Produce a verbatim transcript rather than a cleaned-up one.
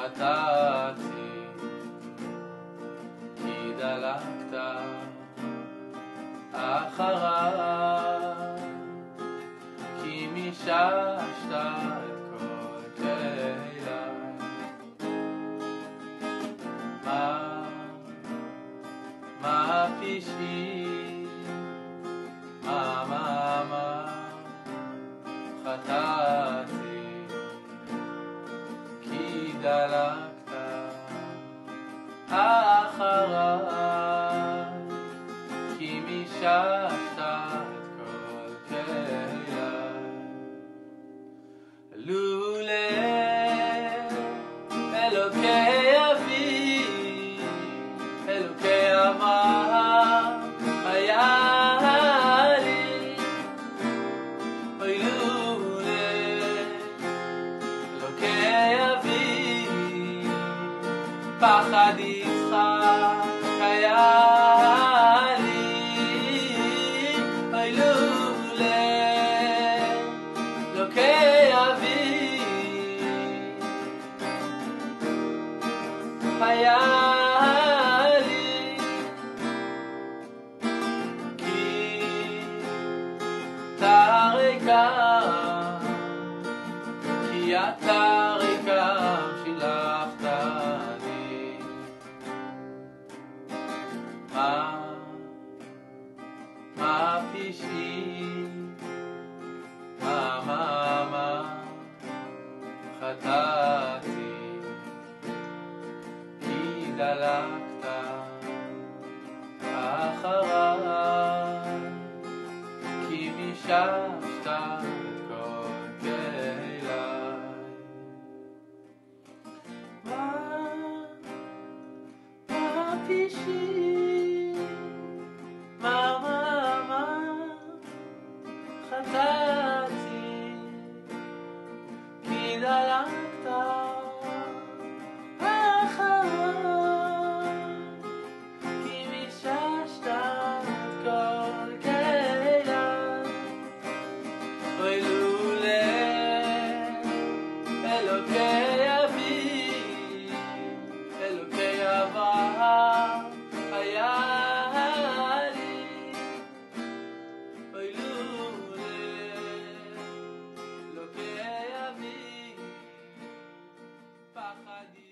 חטאתי, כי דלקת אחריי, כי מיששת את כל כליי. מה, מה פשעי, מה, מה, מה חטאתי, כי דלקת אחריי, כי מיששת את כל כליי. לולי אלוקי אבי, אלוקי אמה היה לי, אוי לולי אלוקי אבי, פחד יצחק היה לי, אוי לולי אלוקי אבי היה לי, כי אתה ריקם, כי אתה ריקם שילחת לי. מה, מה פשעי, מה, מה, מה חטאתי, כי דלקת אחריי, כי מיששת את כל כליי. מה, מה פשעי, מה, מה, מה חטאתי, כי דלקת אחריי, כי מיששת את כל כליי. אוי לולי אלוקי אבי, אלוקי אברהם היה לי, אוי לולי אלוקי אבי, פחד